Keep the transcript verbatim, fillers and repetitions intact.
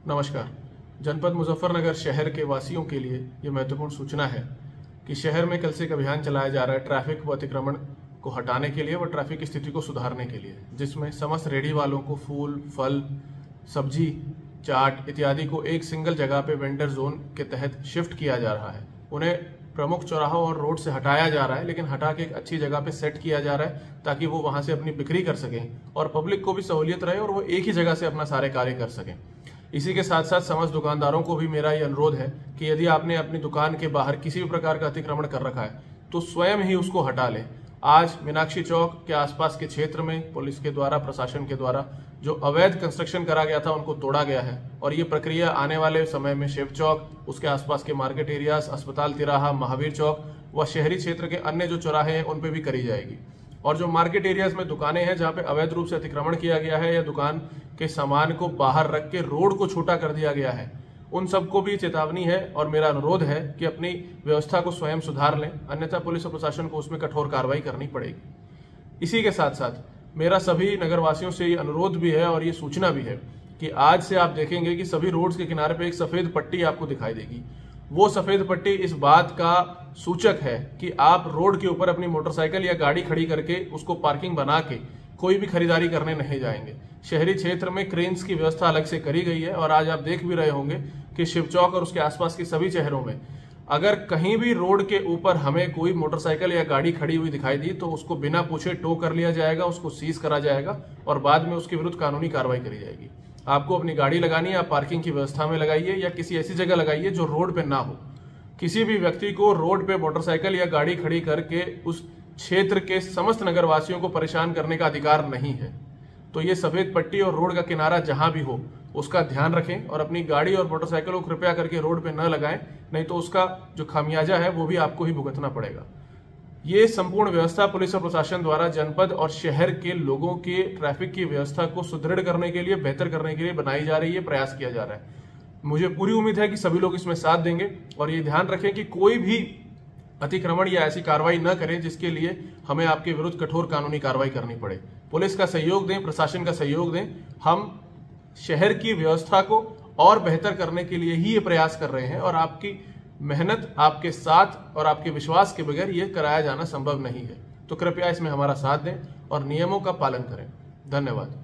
नमस्कार। जनपद मुजफ्फरनगर शहर के वासियों के लिए ये महत्वपूर्ण सूचना है कि शहर में कल से एक अभियान चलाया जा रहा है ट्रैफिक व अतिक्रमण को हटाने के लिए व ट्रैफिक की स्थिति को सुधारने के लिए, जिसमें समस्त रेडी वालों को फूल, फल, सब्जी, चाट इत्यादि को एक सिंगल जगह पे वेंडर जोन के तहत शिफ्ट किया जा रहा है। उन्हें प्रमुख चौराहों और रोड से हटाया जा रहा है, लेकिन हटा के एक अच्छी जगह पे सेट किया जा रहा है ताकि वो वहां से अपनी बिक्री कर सकें और पब्लिक को भी सहूलियत रहे और वो एक ही जगह से अपना सारे कार्य कर सकें। इसी के साथ साथ समस्त दुकानदारों को भी मेरा ये अनुरोध है कि यदि आपने अपनी दुकान के बाहर किसी भी प्रकार का अतिक्रमण कर रखा है तो स्वयं ही उसको हटा लें। आज मीनाक्षी चौक के आसपास के क्षेत्र में पुलिस के द्वारा, प्रशासन के द्वारा जो अवैध कंस्ट्रक्शन करा गया था उनको तोड़ा गया है और ये प्रक्रिया आने वाले समय में शिव चौक, उसके आसपास के मार्केट एरियाज, अस्पताल तिराहा, महावीर चौक व शहरी क्षेत्र के अन्य जो चौराहे हैं उन पर भी करी जाएगी। और जो मार्केट एरियाज में दुकानें हैं जहां पे अवैध रूप से अतिक्रमण किया गया है या दुकान के सामान को बाहर रख के रोड को छोटा कर दिया गया है, उन सबको भी चेतावनी है और मेरा अनुरोध है कि अपनी व्यवस्था को स्वयं सुधार लें, अन्यथा पुलिस और प्रशासन को उसमें कठोर कार्रवाई करनी पड़ेगी। इसी के साथ साथ मेरा सभी नगरवासियों से ये अनुरोध भी है और ये सूचना भी है कि आज से आप देखेंगे कि सभी रोड्स के किनारे पे एक सफेद पट्टी आपको दिखाई देगी। वो सफेद पट्टी इस बात का सूचक है कि आप रोड के ऊपर अपनी मोटरसाइकिल या गाड़ी खड़ी करके उसको पार्किंग बना के कोई भी खरीदारी करने नहीं जाएंगे। शहरी क्षेत्र में क्रेन्स की व्यवस्था अलग से करी गई है और आज आप देख भी रहे होंगे कि शिव चौक और उसके आसपास के सभी शहरों में अगर कहीं भी रोड के ऊपर हमें कोई मोटरसाइकिल या गाड़ी खड़ी हुई दिखाई दी तो उसको बिना पूछे टो कर लिया जाएगा, उसको सीज करा जाएगा और बाद में उसके विरुद्ध कानूनी कार्रवाई करी जाएगी। आपको अपनी गाड़ी लगानी है, आप पार्किंग की व्यवस्था में लगाइए या किसी ऐसी जगह लगाइए जो रोड पे ना हो। किसी भी व्यक्ति को रोड पे मोटरसाइकिल या गाड़ी खड़ी करके उस क्षेत्र के समस्त नगरवासियों को परेशान करने का अधिकार नहीं है। तो ये सफेद पट्टी और रोड का किनारा जहां भी हो उसका ध्यान रखें और अपनी गाड़ी और मोटरसाइकिल को कृपया करके रोड पे न लगाएं, नहीं तो उसका जो खामियाजा है वो भी आपको ही भुगतना पड़ेगा। ये संपूर्ण व्यवस्था पुलिस और प्रशासन द्वारा जनपद और शहर के लोगों के ट्रैफिक की व्यवस्था को सुदृढ़ करने के लिए, बेहतर करने के लिए बनाई जा रही है, प्रयास किया जा रहा है। मुझे पूरी उम्मीद है कि सभी लोग इसमें साथ देंगे और ये ध्यान रखें कि कोई भी अतिक्रमण या ऐसी कार्रवाई न करें जिसके लिए हमें आपके विरुद्ध कठोर कानूनी कार्रवाई करनी पड़े। पुलिस का सहयोग दें, प्रशासन का सहयोग दें। हम शहर की व्यवस्था को और बेहतर करने के लिए ही ये प्रयास कर रहे हैं और आपकी मेहनत, आपके साथ और आपके विश्वास के बगैर ये कराया जाना संभव नहीं है। तो कृपया इसमें हमारा साथ दें और नियमों का पालन करें। धन्यवाद।